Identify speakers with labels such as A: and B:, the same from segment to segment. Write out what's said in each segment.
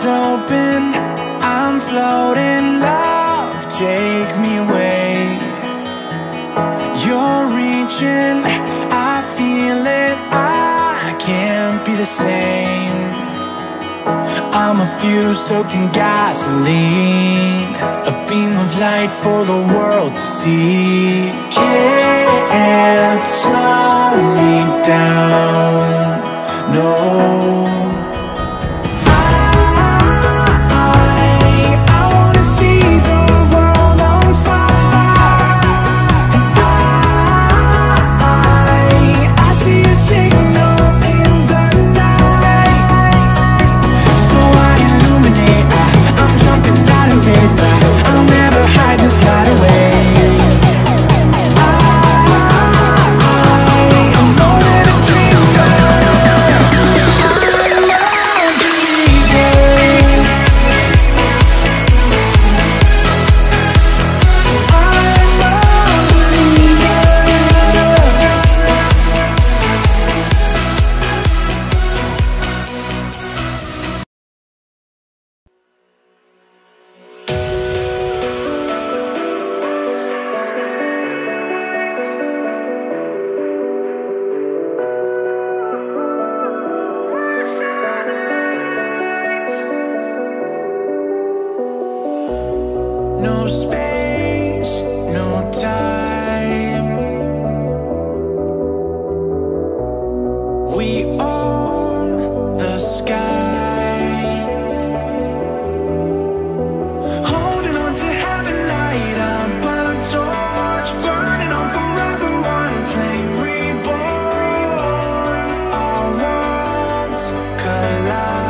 A: open, I'm floating, love, take me away. You're reaching, I feel it, I can't be the same. I'm a fuse soaked in gasoline, a beam of light for the world to see. Can't slow me down, no. No space, no time. We own the sky, holding on to heaven, light up a torch, burning on forever, one flame reborn. Our worlds collide.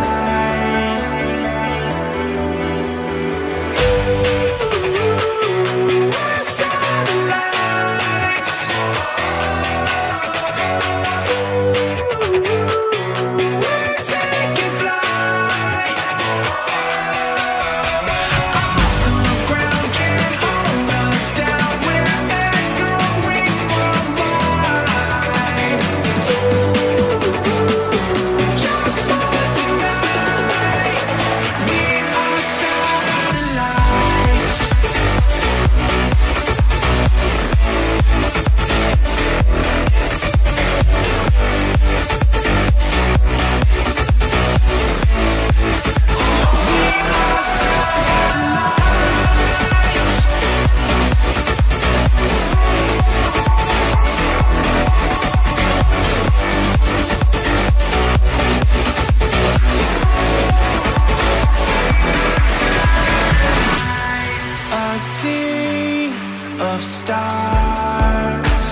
A: Of stars,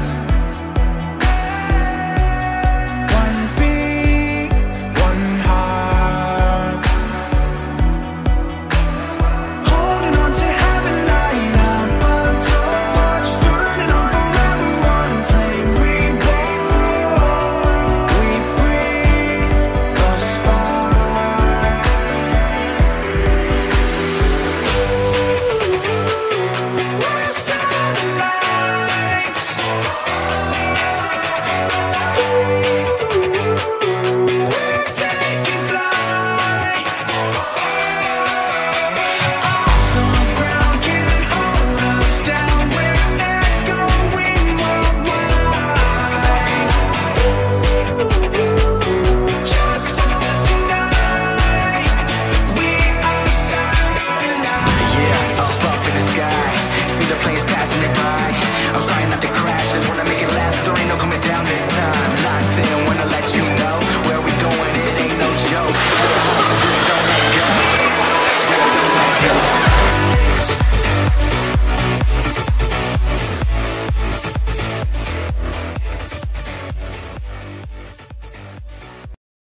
A: one beat, one heart, holding on to heaven, light up a torch, burning on forever, one flame reborn. We breathe the spark. The